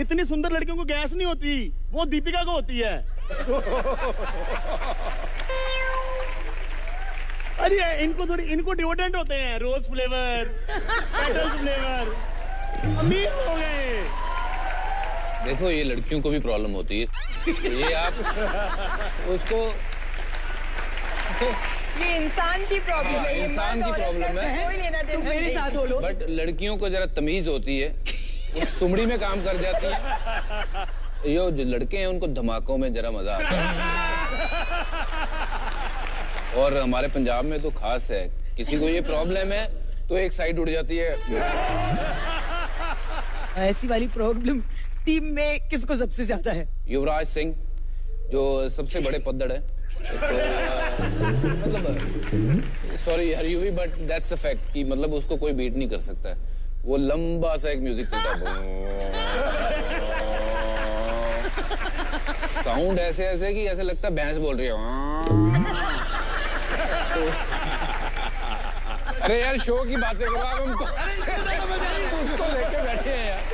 इतनी सुंदर लड़कियों को गैस नहीं होती, वो दीपिका को होती है। अरे इनको डिओड्रेंट होते हैं, रोज फ्लेवर, पेटल फ्लेवर। अमीर हो गए। देखो ये लड़कियों को भी प्रॉब्लम होती है, ये आप उसको ये इंसान की प्रॉब्लम है, ये इंसान की प्रॉब्लम है, कोई लेना देना मेरे साथ हो लो। बट लड़कियों को जरा तमीज होती है, वो सुमड़ी में काम कर जाती है। यो जो लड़के हैं उनको धमाकों में जरा मजा आता है, और हमारे पंजाब में तो खास है, किसी को ये प्रॉब्लम है तो एक साइड उड़ जाती है। ऐसी वाली प्रॉब्लम टीम में किसको सबसे ज्यादा है? युवराज सिंह जो सबसे बड़े पद्दड़ है, तो मतलब सॉरी यार Yuvi, but that's a fact कि मतलब उसको कोई बीट नहीं कर सकता है। वो लंबा सा एक म्यूजिक चलता है, साउंड ऐसे ऐसे कि ऐसे लगता है भैंस बोल रही है। तो अरे यार शो की बातें करो आप, हमको उसको लेके बैठे हैं यार।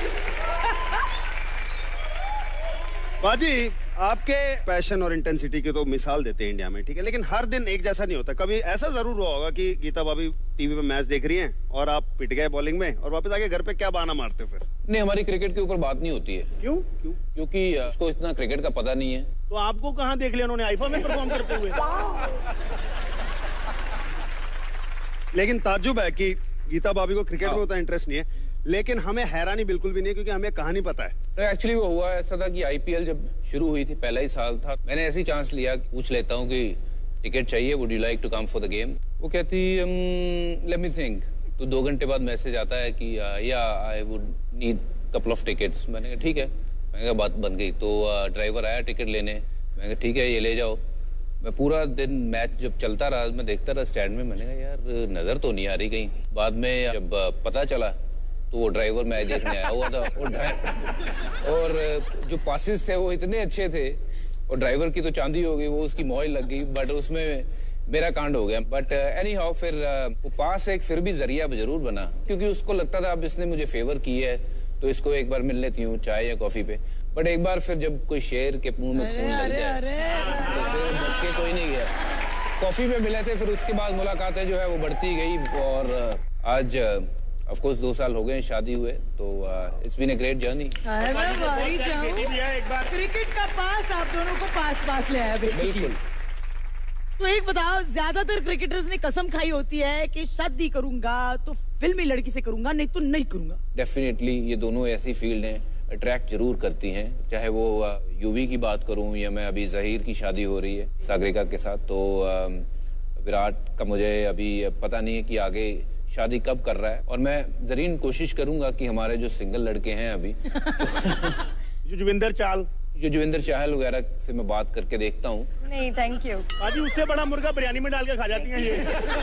बाजी आपके पैशन और इंटेंसिटी की तो मिसाल देते हैं इंडिया में, ठीक है, लेकिन हर दिन एक जैसा नहीं होता। कभी ऐसा जरूर हुआ होगा कि गीता भाभी टीवी पे मैच देख रही हैं और आप पिट गए बॉलिंग में और वापस आके घर पे क्या बहाना मारते हो फिर? नहीं, हमारी क्रिकेट के ऊपर बात नहीं होती है। क्यों? क्योंकि उसको इतना क्रिकेट का पता नहीं है। तो आपको कहाँ देख लिया उन्होंने आईफा में परफॉर्म करते हुए? लेकिन ताज्जुब है कि गीता भाभी को क्रिकेट में उतना इंटरेस्ट नहीं है, लेकिन हमें हैरानी बिल्कुल भी नहीं है क्योंकि हमें कहानी पता है। तो एक्चुअली वो हुआ ऐसा था कि आईपीएल जब शुरू हुई थी, पहला ही साल था, मैंने ऐसी चांस लिया, पूछ लेता हूँ कि टिकट चाहिए, would you like to come for the game? वो कहती लेट मी थिंक। तो 2 घंटे बाद मैसेज आता है कि या I would need couple of tickets. मैंने कहा ठीक है, मैंने कहा बात बन गई। तो ड्राइवर आया टिकट लेने, मैंने कहा ठीक है ये ले जाओ। मैं पूरा दिन मैच जब चलता रहा, मैं देखता रहा स्टैंड में, मैंने कहा यार नज़र तो नहीं आ रही कहीं। बाद में जब पता चला तो वो ड्राइवर मैच देखने आया हुआ था, और जो पासिस थे वो इतने अच्छे थे, और ड्राइवर की तो चांदी हो गई, वो उसकी मौज लग गई, बट उसमें मेरा कांड हो गया। बट एनी हाउ फिर वो पास एक फिर भी जरिया जरूर बना, क्योंकि उसको लगता था अब इसने मुझे फेवर की है तो इसको एक बार मिल लेती हूँ चाय या कॉफी पे। बट एक बार फिर जब कोई शेर के मुंह में खून लग जाए तो फिर बच के कोई नहीं गया। कॉफी पे मिले थे, फिर उसके बाद मुलाकातें जो है वो बढ़ती गई, और आज ऑफ कोर्स 2 साल हो गए शादी हुए, तो it's been a great journey. Cricket का पास आप दोनों को पास ले आया बेसिकली। तो एक बताओ, ज्यादातर क्रिकेटर्स ने कसम खाई होती है कि शादी करूंगा तो फिल्मी लड़की से करूंगा, नहीं तो नहीं करूंगा। डेफिनेटली ये दोनों ऐसी फील्ड हैं, अट्रैक्ट जरूर करती हैं, चाहे वो यूवी की बात करूं या मैं अभी जहीर की शादी हो रही है सागरिका के साथ, तो विराट का मुझे अभी पता नहीं है कि आगे शादी कब कर रहा है, और मैं जरीन कोशिश करूंगा कि हमारे जो सिंगल लड़के हैं अभी युजवेंद्र चाहल वगैरह से मैं बात करके देखता हूँ। नहीं थैंक यू अभी उससे बड़ा मुर्गा बिरयानी में डाल के खा जाती हैं ये।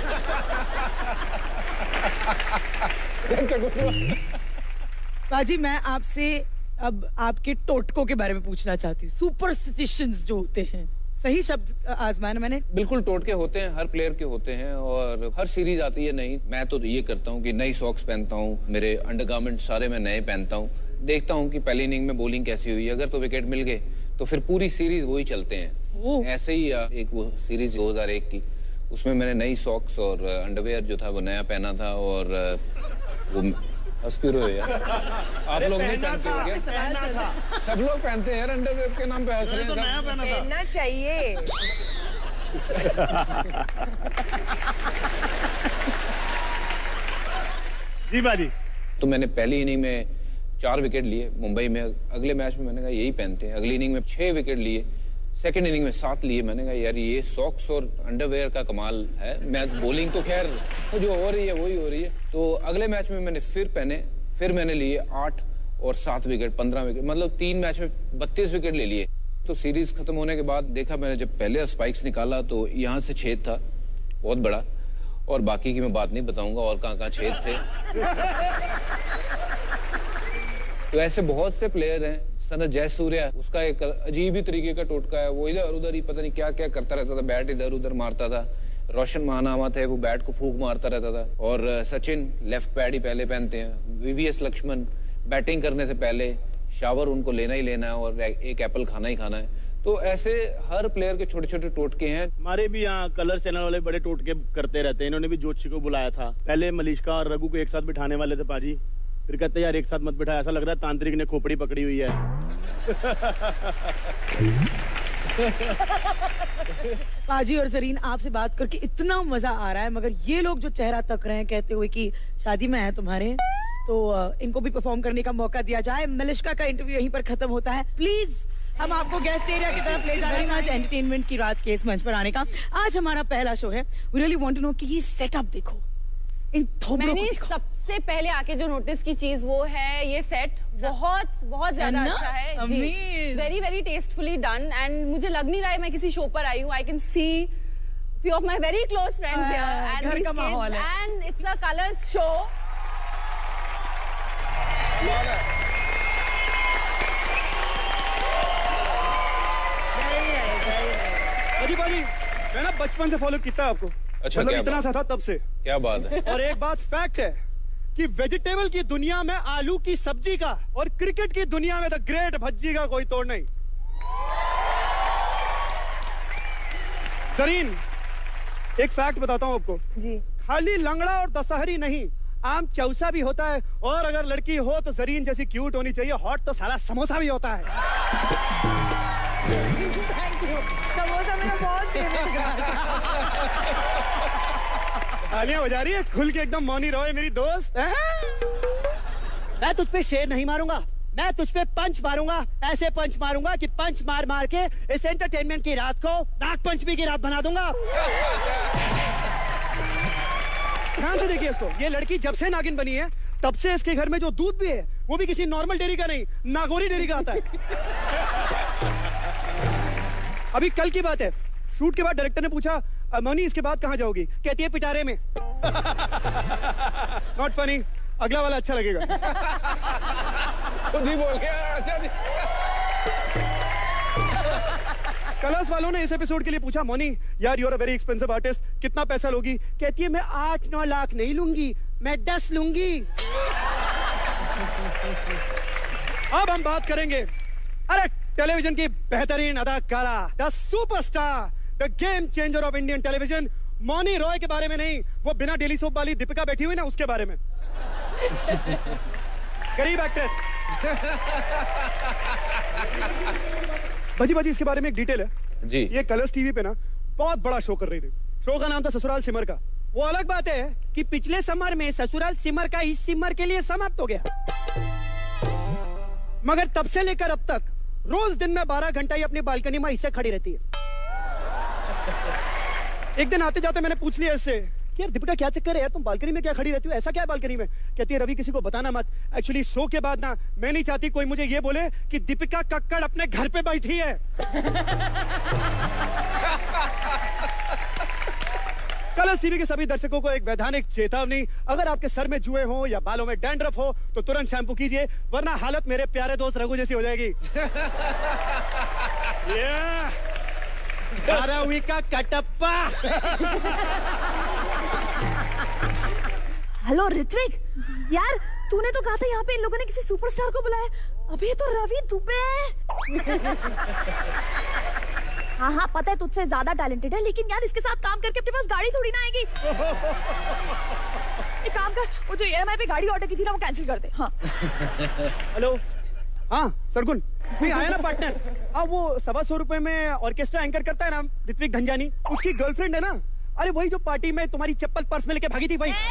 बाजी मैं आपसे अब आपके टोटकों के बारे में पूछना चाहती हूँ। सुपरस्टिशंस जो होते हैं, सही शब्द आजमाया मैंने? बिल्कुल टोटके होते हैं, हर प्लेयर के होते हैं, और हर सीरीज आती है नई। मैं तो ये करता हूँ कि नई सॉक्स पहनता हूँ, मेरे अंडरगारमेंट सारे मैं नए पहनता हूँ, देखता हूँ कि पहली इनिंग में बॉलिंग कैसी हुई, अगर तो विकेट मिल गए तो फिर पूरी सीरीज वही चलते हैं। ऐसे ही एक वो सीरीज 2001 की, उसमें मैंने नई सॉक्स और अंडरवेयर जो था वो नया पहना था, और वो हंसपिरो है यार। आप लोग नहीं पहनते हो क्या? सब लोग पहनते हैं यार, अंडरवेयर के नाम पे हंस रहे हैं। पहनना चाहिए। जी बाजी। तो मैंने पहली इनिंग में 4 विकेट लिए मुंबई में, अगले मैच में मैंने कहा यही पहनते हैं, अगली इनिंग में 6 विकेट लिए, सेकंड इनिंग में 7 लिए। मैंने कहा यार ये सॉक्स और अंडरवेयर का कमाल है। मैच बॉलिंग तो खैर जो हो रही है वही हो रही है। तो अगले मैच में मैंने फिर पहने, फिर मैंने लिए 8 और 7 विकेट, 15 विकेट, मतलब 3 मैच में 32 विकेट ले लिए। तो सीरीज खत्म होने के बाद देखा मैंने, जब पहले स्पाइक्स निकाला तो यहाँ से छेद था बहुत बड़ा, और बाकी की मैं बात नहीं बताऊंगा और कहाँ छेद थे। तो ऐसे बहुत से प्लेयर हैं। सना जयसूर्या, उसका एक अजीब ही तरीके का टोटका है, वो इधर उधर ही पता नहीं क्या क्या करता रहता था, बैट इधर उधर मारता था। रोशन महानामा थे, वो बैट को फूंक मारता रहता था। और सचिन लेफ्ट पैड ही पहले पहनते हैं। वीवीएस लक्ष्मण बैटिंग करने से पहले शावर उनको लेना ही लेना है और एक एप्पल खाना ही खाना है। तो ऐसे हर प्लेयर के छोटे छोटे टोटके हैं। हमारे भी यहाँ कलर चैनल वाले बड़े टोटके करते रहते हैं। इन्होंने भी जोशी को बुलाया था, पहले मलिश्का और रघु को एक साथ बिठाने वाले थे पाजी, फिर कहते यार एक साथ मत बिठा, ऐसा लग रहा है तांत्रिक ने खोपड़ी पकड़ी हुई है। पाजी और जरीन, आपसे बात करके इतना मजा आ रहा है, मगर ये लोग जो चेहरा तक रहे हैं कहते हुए कि शादी में है तुम्हारे, तो इनको भी परफॉर्म करने का मौका दिया जाए। मलिश्का का इंटरव्यू यहीं पर खत्म होता है। प्लीज हम आपको गेस्ट एरिया की तरफ ले जा रहे हैं आज एंटरटेनमेंट की रात के इस मंच पर आने का। आज हमारा पहला शो है। We really want to know कि ये सेटअप देखो, इन थोबड़ों को देखो। सबसे पहले आके जो नोटिस की चीज वो है ये सेट बहुत बहुत ज्यादा अच्छा है जी। Very very tastefully done and मुझे लग नहीं रहा है मैं किसी शो पर आई हूँ। I can see few of my very close friends here and घर का माहौल है and it's a colors show। बाजी मैं ना बचपन से फॉलो किया आपको। अच्छा, मतलब इतना सा था तब से। क्या बात है। और एक बात फैक्ट है कि वेजिटेबल की दुनिया में आलू की सब्जी का और क्रिकेट की दुनिया में द ग्रेट भज्जी का कोई तोड़ नहीं। जरीन, एक फैक्ट बताता हूं आपको जी। खाली लंगड़ा और दशहरी नहीं, आम चौसा भी होता है। और अगर लड़की हो तो जरीन जैसी क्यूट होनी चाहिए, हॉट तो साला समोसा भी होता है। Thank you. समोसा मेरा बहुत फेवरेट था। तालियां बजा रही है, खुल के एकदम मौनी रहो मेरी दोस्त। मैं तुझ पे शेर नहीं मारूंगा, मैं तुझ पे पंच मारूंगा। ऐसे पंच मारूंगा कि पंच मार मार के इस एंटरटेनमेंट की रात को नाग पंचमी की रात बना दूंगा। ध्यान से देखिए इसको, ये लड़की जब से नागिन बनी है तब से इसके घर में जो दूध भी है वो भी किसी नॉर्मल डेयरी का नहीं, नागौरी डेयरी का आता है। अभी कल की बात है, शूट के बाद डायरेक्टर ने पूछा मौनी इसके बाद कहां जाओगी? कहती है पिटारे में। नॉट फनी, अगला वाला अच्छा लगेगा। खुद ही बोल गया। अच्छा कलर्स वालों ने इस एपिसोड के लिए पूछा मौनी यार you are a very expensive artist, कितना पैसा लोगी? कहती है मैं 8-9 लाख नहीं लूंगी, मैं 10 लूंगी। अब हम बात करेंगे अरे टेलीविजन की बेहतरीन अदाकारा, the superstar, the game changer of Indian television, Mouni Roy के बारे में नहीं, वो बिना डेली सोप वाली दीपिका बैठी हुई ना उसके बारे में। गरीब एक्ट्रेस। बाजी इसके बारे में एक डिटेल है जी। ये कलर्स टीवी पे ना बहुत बड़ा शो कर रही थी। शो का नाम था ससुराल सिमर का। वो अलग बात है कि पिछले समर में ससुराल सिमर का इस सिमर के लिए समाप्त हो गया, मगर तब से लेकर अब तक रोज दिन में 12 घंटा ही अपनी बालकनी में इससे खड़ी रहती है। एक दिन आते जाते मैंने पूछ लिया इससे कि यार दीपिका क्या चक्कर है यार, तुम बालकनी में क्या खड़ी रहती हो, ऐसा क्या है बालकनी में? कहती है रवि किसी को बताना मत, एक्चुअली शो के बाद ना मैं नहीं चाहती कोई मुझे ये बोले कि दीपिका कक्कड़ अपने घर पे बैठी है। कलर्स टीवी के सभी दर्शकों को एक वैधानिक चेतावनी, अगर आपके सर में जुए हो या बालों में डैंड्रफ हो तो तुरंत शैम्पू कीजिए, वरना हालत मेरे प्यारे दोस्त रघु जैसी हो जाएगी। धारावी का कटप्पा। हेलो ऋत्विक, यार तूने तो कहा था यहाँ पे इन लोगों ने किसी सुपरस्टार को बुलाया, अभी तो रवि दुबे। हाँ हाँ पता है तुझसे ज्यादा टैलेंटेड है, लेकिन यार इसके साथ काम करके अपने पास गाड़ी थोड़ी ना आएगी। एक काम कर, वो जो EMI पे गाड़ी ऑर्डर की थी ना वो कैंसिल कर दे। हाँ हेलो, हाँ सरगुन नहीं आया ना पार्टनर? हाँ वो 125 रुपए में ऑर्केस्ट्रा एंकर करता है ना ऋत्विक धनजानी, उसकी गर्लफ्रेंड है ना। अरे वही जो पार्टी में तुम्हारी चप्पल पर्स में लेके भागी थी वही।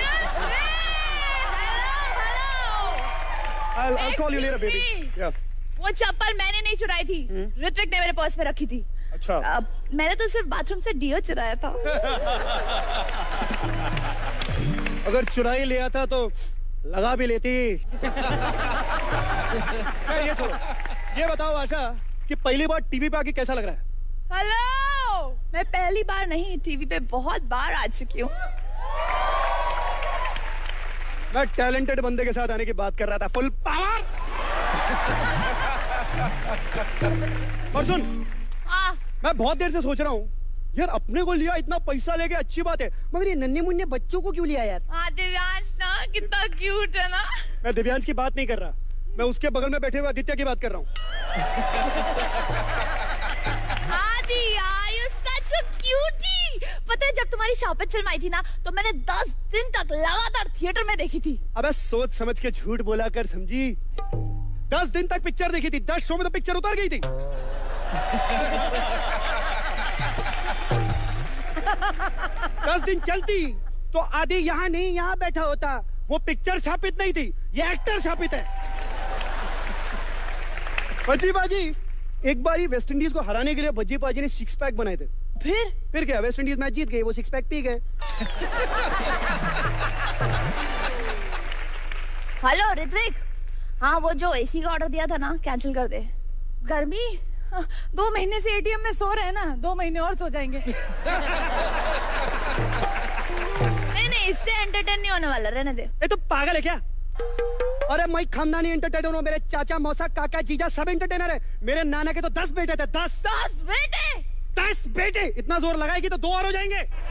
I'll call you later, baby. Yeah. वो चप्पल मैंने नहीं चुराई थी, ऋत्विक ने मेरे पर्स में रखी थी। अच्छा। मैंने तो सिर्फ बाथरूम से डियो चुराया था। अगर चुराई लिया था तो लगा भी लेती। ये छोड़ो, ये बताओ आशा कि पहली बार टीवी पे आके कैसा लग रहा है? हेलो, मैं पहली बार नहीं टीवी पे बहुत बार आ चुकी हूँ। मैं टैलेंटेड बंदे के साथ आने की बात कर रहा था, फुल पावर। और सुन, मैं बहुत देर से सोच रहा हूँ यार अपने को लिया इतना पैसा लेके अच्छी बात है, मगर ये नन्हे मुन्ने बच्चों को क्यों लिया यार? दिव्यांश ना कितना क्यूट है ना। मैं दिव्यांश की बात नहीं कर रहा, मैं उसके बगल में बैठे हुए आदित्य की बात कर रहा हूँ। आदि यार, यू सच अ क्यूटी। पता है जब तुम्हारी शापित फिल्म आई थी ना, तो मैंने 10 दिन तक लगातार थिएटर में देखी थी। अबे सोच समझ के झूठ बोला कर समझी। 10 दिन तक पिक्चर देखी थी, 10 शो में तो पिक्चर उतर गई थी। 10 दिन चलती तो आदि यहाँ नहीं यहाँ बैठा होता। वो पिक्चर शापित नहीं थी, ये एक्टर शापित है। भज्जी बाजी, एक बार ही वेस्ट इंडीज को हराने के लिए भज्जी बाजी ने 6 पैक बनाए थे। फिर क्या, वेस्ट इंडीज मैच जीत गए, वो 6 पैक पी गए। हेलो ऋत्विक, हाँ वो जो एसी का ऑर्डर दिया था ना, कैंसिल कर दे। गर्मी 2 महीने से एटीएम में सो रहे हैं ना, 2 महीने और सो जाएंगे। नहीं, इससे एंटरटेन नहीं होने वाला, रहने दे। ये तो पागल है क्या? अरे मैं खानदानी एंटरटेनर हूँ, मेरे चाचा मौसा काका जीजा सब एंटरटेनर है। मेरे नाना के तो 10 बेटे थे। 10 बेटे? 10 बेटे। इतना जोर लगाएगी तो 2 और हो जाएंगे।